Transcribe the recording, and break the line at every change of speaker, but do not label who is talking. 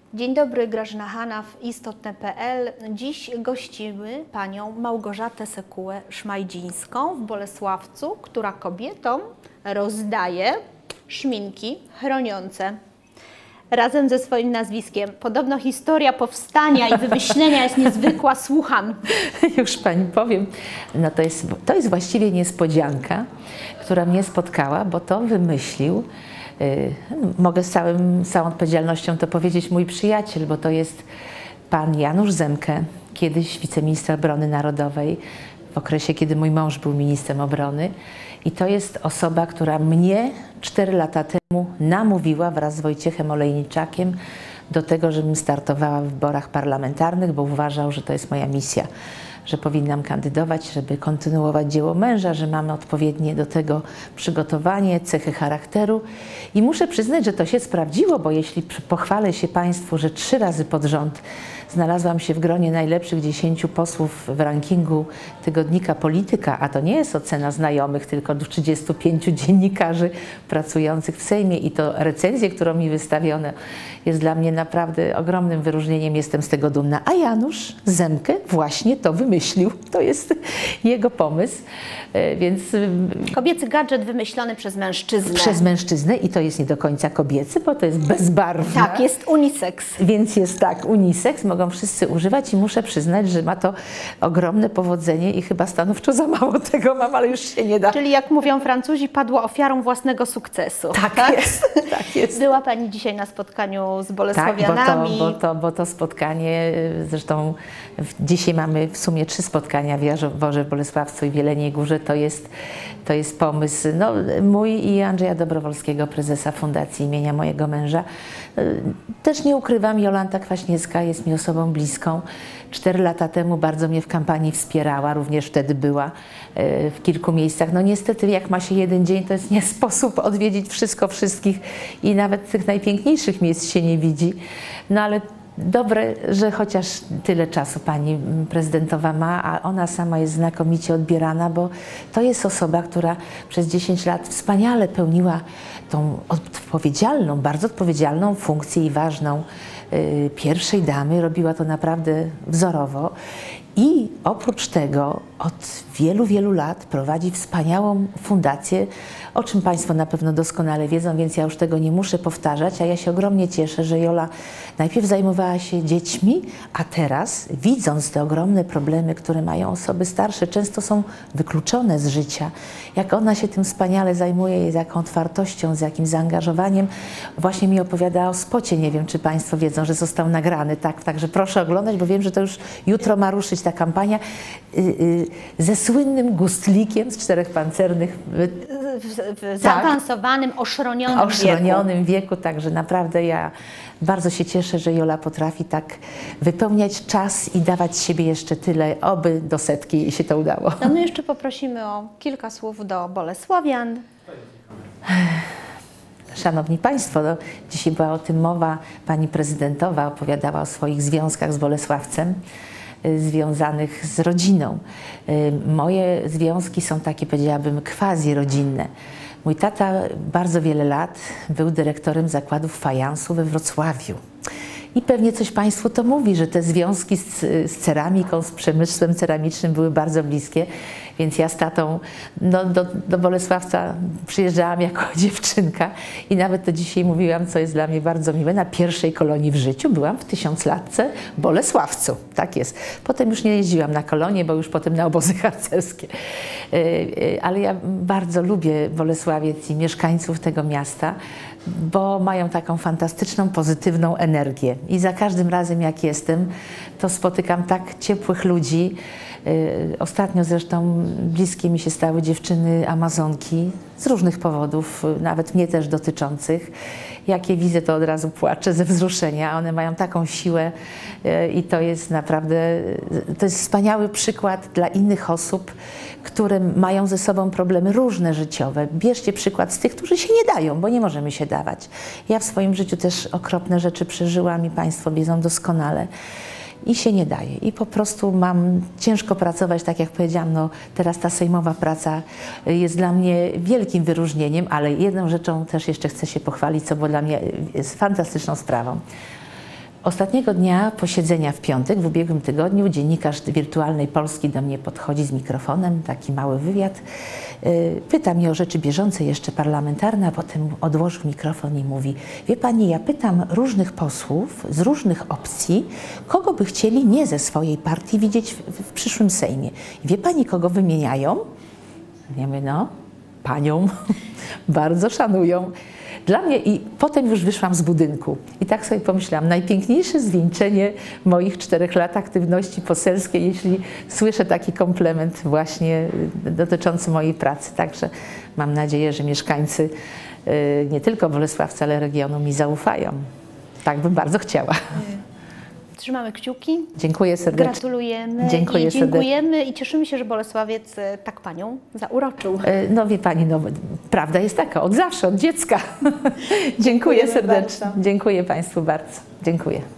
Dzień dobry, Grażyna Hanaf, istotne.pl. Dziś gościmy panią Małgorzatę Sekułę-Szmajdzińską w Bolesławcu, która kobietom rozdaje szminki chroniące razem ze swoim nazwiskiem. Podobno historia powstania i wymyślenia jest niezwykła, słucham.
Już pani powiem, no to jest właściwie niespodzianka, która mnie spotkała, bo to wymyślił, mogę z całą odpowiedzialnością to powiedzieć, mój przyjaciel, bo to jest pan Janusz Zemke, kiedyś wiceminister obrony narodowej, w okresie, kiedy mój mąż był ministrem obrony. I to jest osoba, która mnie 4 lata temu namówiła wraz z Wojciechem Olejniczakiem do tego, żebym startowała w wyborach parlamentarnych, bo uważał, że to jest moja misja, że powinnam kandydować, żeby kontynuować dzieło męża, że mamy odpowiednie do tego przygotowanie, cechy charakteru. I muszę przyznać, że to się sprawdziło, bo jeśli pochwalę się państwu, że 3 razy pod rząd znalazłam się w gronie najlepszych 10 posłów w rankingu tygodnika Polityka, a to nie jest ocena znajomych, tylko 35 dziennikarzy pracujących w Sejmie i to recenzję, którą mi wystawiono, jest dla mnie naprawdę ogromnym wyróżnieniem, jestem z tego dumna. A Janusz Zemke właśnie to wymyślił, to jest jego pomysł, więc...
Kobiecy gadżet wymyślony przez mężczyznę.
Przez mężczyznę i to jest nie do końca kobiecy, bo to jest bezbarwne.
Tak, jest unisex.
Więc jest tak, unisex, mogą wszyscy używać i muszę przyznać, że ma to ogromne powodzenie i chyba stanowczo za mało tego mam, ale już się nie da.
Czyli jak mówią Francuzi, padła ofiarą własnego sukcesu.
Tak jest, tak jest.
Była pani dzisiaj na spotkaniu z Bolesławianami.
Tak, bo to spotkanie, zresztą dzisiaj mamy w sumie 3 spotkania w Jaworze, w Bolesławcu i w Jeleniej Górze. To jest pomysł mój i Andrzeja Dobrowolskiego, prezesa Fundacji imienia mojego męża. Też nie ukrywam, Jolanta Kwaśniewska jest mi osobą bliską. 4 lata temu bardzo mnie w kampanii wspierała, również wtedy była w kilku miejscach. No niestety jak ma się jeden dzień, to jest nie sposób odwiedzić wszystkich i nawet tych najpiękniejszych miejsc się nie widzi. No ale dobre, że chociaż tyle czasu pani prezydentowa ma, a ona sama jest znakomicie odbierana, bo to jest osoba, która przez 10 lat wspaniale pełniła tą odpowiedzialną, bardzo odpowiedzialną funkcję i ważną pierwszej damy. Robiła to naprawdę wzorowo. I oprócz tego od wielu lat prowadzi wspaniałą fundację, o czym państwo na pewno doskonale wiedzą, więc ja już tego nie muszę powtarzać, a ja się ogromnie cieszę, że Jola najpierw zajmowała się dziećmi, a teraz, widząc te ogromne problemy, które mają osoby starsze, często są wykluczone z życia, jak ona się tym wspaniale zajmuje, z jaką otwartością, z jakim zaangażowaniem, właśnie mi opowiadała o spocie, nie wiem, czy państwo wiedzą, że został nagrany, także proszę oglądać, bo wiem, że to już jutro ma ruszyć ta kampania ze słynnym gustlikiem z 4 pancernych.
W zaawansowanym, oszronionym
wieku. Także naprawdę ja bardzo się cieszę, że Jola potrafi tak wypełniać czas i dawać z siebie jeszcze tyle, oby do 100 jej się to udało.
No my jeszcze poprosimy o kilka słów do Bolesławian.
Szanowni Państwo, no, dzisiaj była o tym mowa, pani prezydentowa opowiadała o swoich związkach z Bolesławcem, związanych z rodziną. Moje związki są takie, powiedziałabym, quasi-rodzinne. Mój tata bardzo wiele lat był dyrektorem zakładów fajansu we Wrocławiu. I pewnie coś państwu to mówi, że te związki z ceramiką, z przemysłem ceramicznym były bardzo bliskie. Więc ja z tatą do Bolesławca przyjeżdżałam jako dziewczynka i nawet to dzisiaj mówiłam, co jest dla mnie bardzo miłe. Na pierwszej kolonii w życiu byłam w 1000-latce w Bolesławcu. Tak jest. Potem już nie jeździłam na kolonie, bo już potem na obozy harcerskie. Ale ja bardzo lubię Bolesławiec i mieszkańców tego miasta, bo mają taką fantastyczną, pozytywną energię. I za każdym razem, jak jestem, to spotykam tak ciepłych ludzi. Ostatnio zresztą bliskie mi się stały dziewczyny Amazonki z różnych powodów, nawet mnie też dotyczących. Jak je widzę, to od razu płaczę ze wzruszenia. One mają taką siłę i to jest naprawdę, to jest wspaniały przykład dla innych osób, które mają ze sobą problemy różne życiowe. Bierzcie przykład z tych, którzy się nie dają, bo nie możemy się dawać. Ja w swoim życiu też okropne rzeczy przeżyłam i państwo wiedzą doskonale. I się nie daje. I po prostu mam ciężko pracować, tak jak powiedziałam, no teraz ta sejmowa praca jest dla mnie wielkim wyróżnieniem, ale jedną rzeczą też jeszcze chcę się pochwalić, co było dla mnie jest fantastyczną sprawą. Ostatniego dnia posiedzenia w piątek, w ubiegłym tygodniu, dziennikarz Wirtualnej Polski do mnie podchodzi z mikrofonem, taki mały wywiad. Pyta mnie o rzeczy bieżące, jeszcze parlamentarne, a potem odłożył mikrofon i mówi: wie pani, ja pytam różnych posłów z różnych opcji, kogo by chcieli nie ze swojej partii widzieć w przyszłym Sejmie. I wie pani, kogo wymieniają? Ja mówię: no, panią, bardzo szanują. Dla mnie, i potem już wyszłam z budynku i tak sobie pomyślałam, najpiękniejsze zwieńczenie moich 4 lat aktywności poselskiej, jeśli słyszę taki komplement właśnie dotyczący mojej pracy. Także mam nadzieję, że mieszkańcy nie tylko Bolesławca, ale regionu mi zaufają. Tak bym bardzo chciała.
Trzymamy kciuki.
Dziękuję serdecznie.
Gratulujemy.
Dziękuję
I dziękujemy i cieszymy się, że Bolesławiec tak panią zauroczył.
No wie pani, no, prawda jest taka, od zawsze, od dziecka. Dziękuję serdecznie.
Bardzo.
Dziękuję państwu bardzo. Dziękuję.